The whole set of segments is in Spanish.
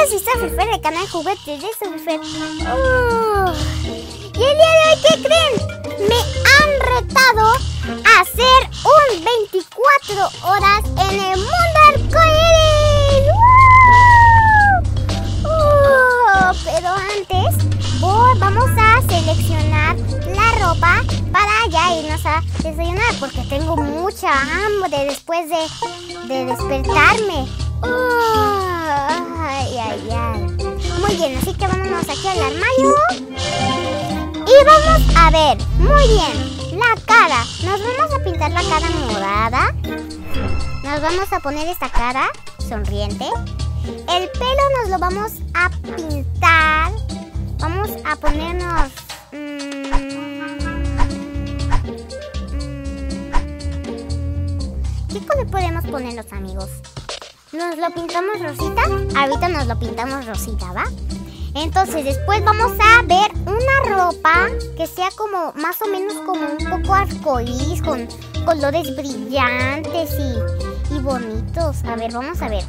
si está Fifer del canal Juguetes de Fifer. Y el día de hoy, ¿qué creen? Me han retado a hacer un 24 horas en el mundo arcoíris. Pero antes vamos a seleccionar la ropa para ya irnos a desayunar, porque tengo mucha hambre después de despertarme. Muy bien, así que vámonos aquí al armario y vamos a ver, muy bien, la cara. Nos vamos a pintar la cara morada. Nos vamos a poner esta cara sonriente. El pelo nos lo vamos a pintar. Vamos a ponernos ¿qué color podemos ponernos, amigos? ¿Nos lo pintamos rosita? Ahorita nos lo pintamos rosita, ¿va? Entonces después vamos a ver una ropa que sea como más o menos como un poco arcoíris, con colores brillantes y bonitos. A ver, vamos a ver.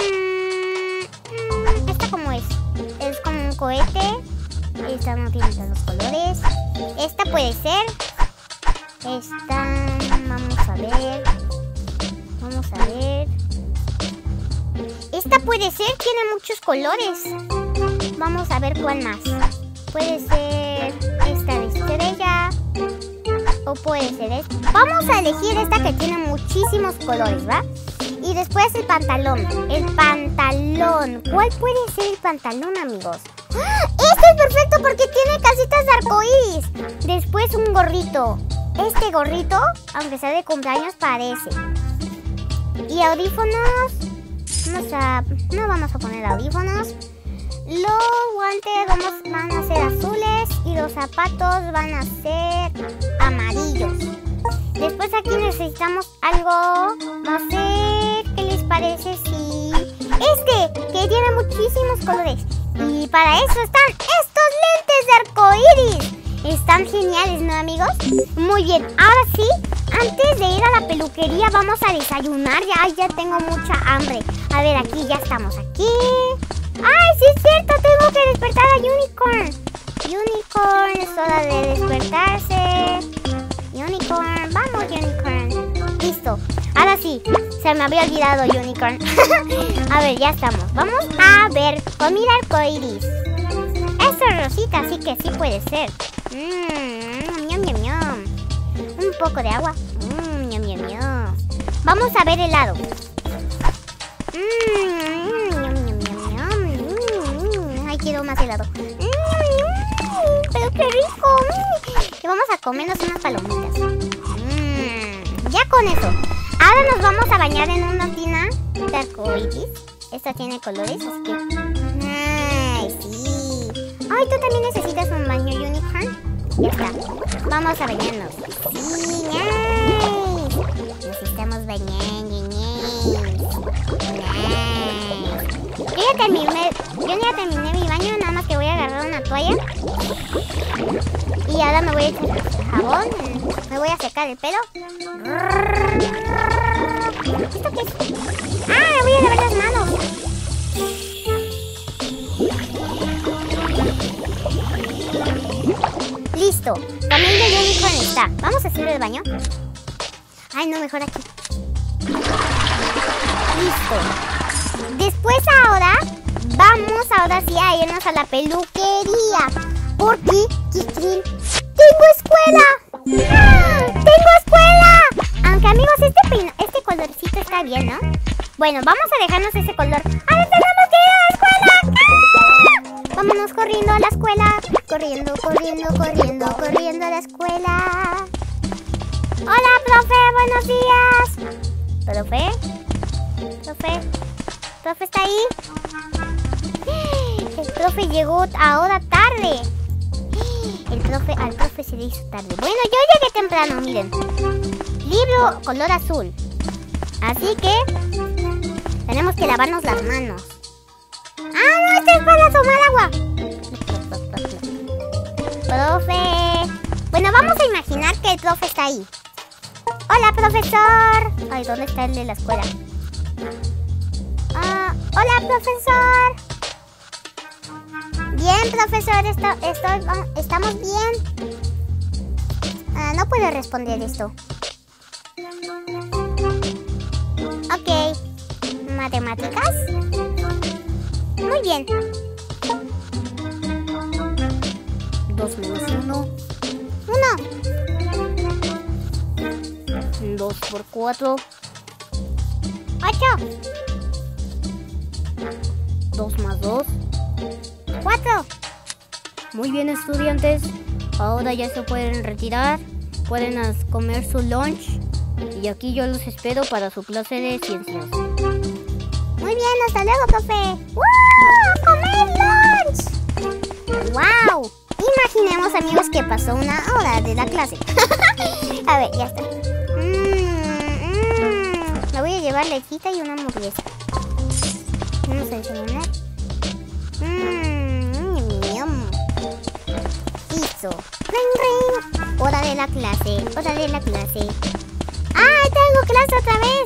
¿Esta cómo es? Es como un cohete. Esta no tiene todos los colores. Esta puede ser. Esta, vamos a ver. Vamos a ver. Esta puede ser, tiene muchos colores. Vamos a ver cuál más. Puede ser esta de estrella. O puede ser esta. Vamos a elegir esta que tiene muchísimos colores, ¿va? Y después el pantalón. El pantalón. ¿Cuál puede ser el pantalón, amigos? ¡Ah! Este es perfecto porque tiene casitas de arcoíris. Después un gorrito. Este gorrito, aunque sea de cumpleaños, parece. Y audífonos. No vamos a poner audífonos. Los guantes van a ser azules y los zapatos van a ser amarillos. Después aquí necesitamos algo. No sé qué les parece si... que tiene muchísimos colores. Y para eso están estos lentes de arcoíris. Están geniales, ¿no, amigos? Muy bien, ahora sí, antes de ir a la peluquería vamos a desayunar. Ya tengo mucha hambre. A ver, aquí ya estamos, aquí. ¡Ay, sí es cierto! Tengo que despertar a Unicorn. Unicorn, es hora de despertarse. Unicorn, vamos, Unicorn. Listo, ahora sí, se me había olvidado Unicorn. A ver, ya estamos. Vamos a ver comida arcoíris. Esto es rosita, así que sí puede ser. Ñam, ñam, ñam. Un poco de agua. Ñam, ñam, ñam. Vamos a ver helado. Ñam, ñam, ñam, ñam. Ay, quiero más helado. Pero qué rico. Y vamos a comernos unas palomitas. Ya con eso. Ahora nos vamos a bañar en una tina de arcoíris. Esta tiene colores, así que... ¡ay, sí! ¡Ay, tú también necesitas un baño, Unicorn! Ya está. Vamos a bañarnos. ¡Sí! ¡Nice! Necesitamos bañar, nice. Yo ya terminé mi baño, nada más que voy a agarrar una toalla. Y ahora me voy a echar jabón. Me voy a secar el pelo. ¿Esto qué es? ¡Ah! Me voy a lavar las manos. Listo. También de Unicorn está. Vamos a hacer el baño. Ay, no, mejor aquí. Listo. Después vamos ahora sí a irnos a la peluquería. Porque, ¿qué creen? ¡Tengo escuela! ¡Ah! ¡Tengo escuela! Aunque, amigos, este colorcito está bien, ¿no? Bueno, vamos a dejarnos ese color. ¡Ahora tenemos que ir a la escuela! ¡Ah! Vámonos corriendo a la escuela. Corriendo, corriendo, corriendo, corriendo a la escuela. Hola, profe, buenos días. ¿Profe? ¿Profe está ahí? El profe llegó ahora tarde. Al profe se le hizo tarde. Bueno, yo llegué temprano, miren. Libro color azul. Así que tenemos que lavarnos las manos. ¡Ah, no! ¡Esto es para tomar agua! Profe. Bueno, vamos a imaginar que el profe está ahí. Hola, profesor. Ay, ¿dónde está el de la escuela? Hola, profesor. Bien, profesor, estamos bien. No puedo responder esto. Ok. Matemáticas. Muy bien. 2 menos 1. 1. 2 por 4. 8. 2 más 2. 4. Muy bien, estudiantes. Ahora ya se pueden retirar. Pueden comer su lunch. Y aquí yo los espero para su clase de ciencias. Muy bien, hasta luego, profe. ¡Wow! ¡Comer lunch! ¡Wow! Imaginemos, amigos, que pasó 1 hora de la clase. A ver, ya está. Me voy a llevar lechita y una hamburguesa. Vamos a desayunar. Listo. Ring, ring. Hora de la clase. Hora de la clase. ¡Ah! ¡Tengo clase otra vez!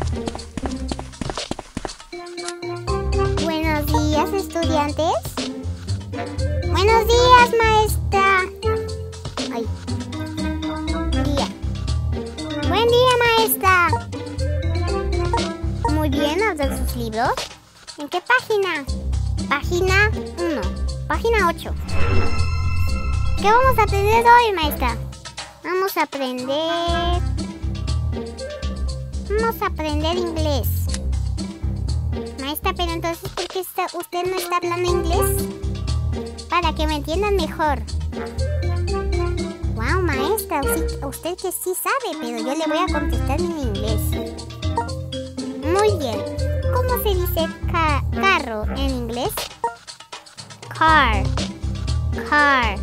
Buenos días, estudiantes. Buenos días, maestra. Ay. Día. Buen día, maestra. Muy bien, abran sus libros. ¿En qué página? Página 1. Página 8. ¿Qué vamos a aprender hoy, maestra? Vamos a aprender inglés. Maestra, pero entonces, ¿por qué usted no está hablando inglés? Para que me entiendan mejor. Wow, maestra, usted que sí sabe, pero yo le voy a contestar en inglés. Muy bien. ¿Cómo se dice carro en inglés? Car. Car.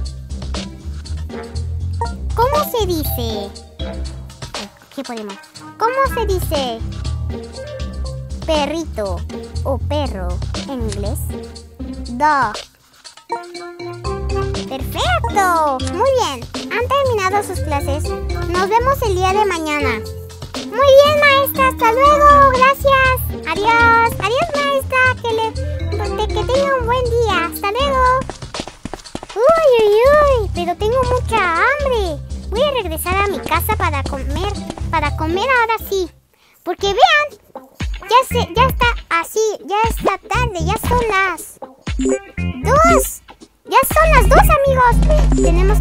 ¿Cómo se dice? ¿Qué ponemos? ¿Cómo se dice perrito o perro en inglés? Dog. ¡Perfecto! Muy bien. ¿Han terminado sus clases? Nos vemos el día de mañana. Muy bien, maestra. Hasta luego. Gracias. Adiós. Adiós, maestra. Que tenga un buen día. Hasta luego. Uy, uy, uy. Pero tengo mucha hambre. Voy a regresar a mi casa para comer. Para comer ahora sí. Porque vean. Ya está así. Ya está tarde. Ya son las 2. Ya son las 2, amigos. Tenemos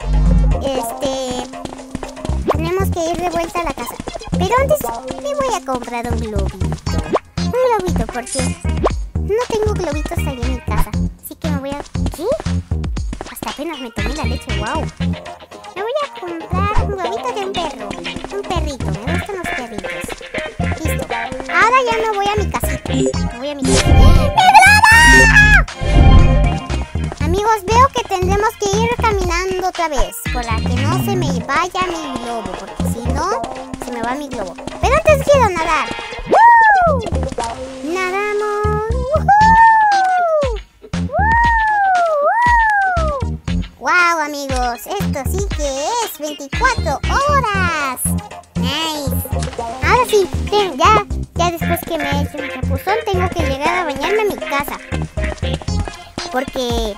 que ir de vuelta a la casa. Pero antes me voy a comprar un globito. Un globito porque no tengo globitos ahí en mi casa. Así que me voy a... ¿Qué? Hasta apenas me tomé la leche, wow. Me voy a comprar un globito de un perro. Un perrito, me gustan los perritos. Listo. Ahora ya me voy a mi casita. Me voy a mi casita. ¡Mi globo! Amigos, veo que tendremos que ir caminando otra vez para que no se me vaya mi globo, porque si no, se me va mi globo. Pero antes quiero nadar. ¡Woo! ¡Nadamos! ¡Woo! ¡Woo! ¡Wow, amigos! Esto sí que es 24 horas. ¡Nice! Ahora sí, ya después que me he hecho un chapuzón, tengo que llegar a bañarme a mi casa. Porque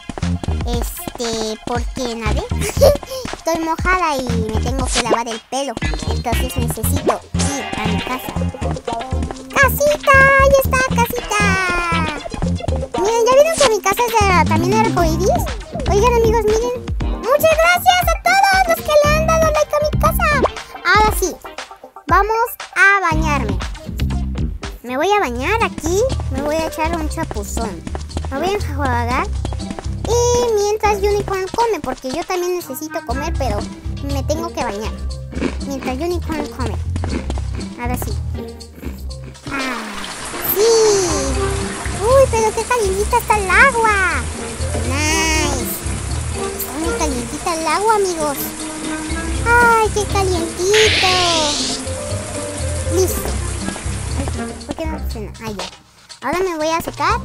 nadé. Estoy mojada y me tengo que lavar el pelo. Entonces necesito ir a mi casa. ¡Casita! ¡Ahí está, casita! Miren, ¿ya vieron que mi casa es también de arcoiris? Oigan, amigos, miren. ¡Muchas gracias a todos los que le han dado like a mi casa! Ahora sí, vamos a bañarme. Me voy a bañar aquí. Me voy a echar un chapuzón. Me voy a enjuagar. Y mientras Unicorn come, porque yo también necesito comer, pero me tengo que bañar. Mientras Unicorn come. Ahora sí. ¡Ah! ¡Sí! ¡Uy, pero qué calientita está el agua! ¡Nice! Está muy calientita el agua, amigos. ¡Ay, qué calientito! Listo. Ay, ¿por qué no funciona? Ah, ya. Ahora me voy a secar.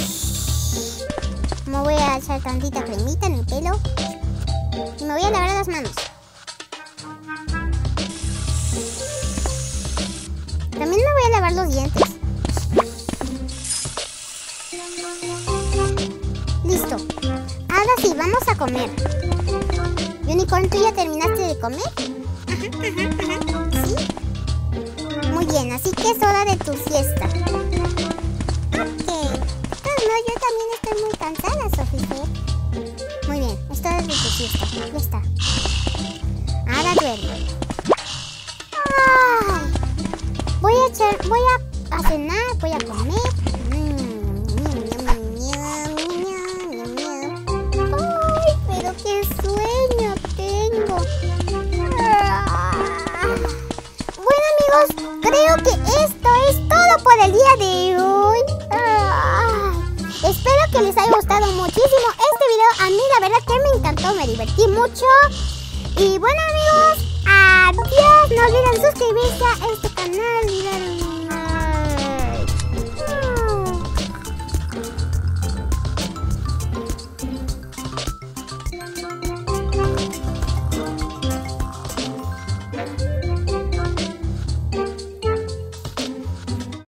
Me voy a echar tantita cremita en el pelo. Y me voy a lavar las manos. También me voy a lavar los dientes. Listo. Ahora sí, vamos a comer. Unicorn, ¿tú ya terminaste de comer? ¿Sí? Muy bien, así que es hora de tu siesta. Ok. No, yo también estoy muy cansada, Sofía. Muy bien, es hora de tu siesta. Ya está. Ahora duerme. Ay. Voy a cenar, voy a comer. Ay, pero qué sueño tengo. Bueno, amigos, creo que esto es todo por el día de hoy. Espero que les haya gustado muchísimo este video. A mí la verdad que me encantó, me divertí mucho. Y bueno, amigos, adiós. No olviden suscribirse a este canal y darle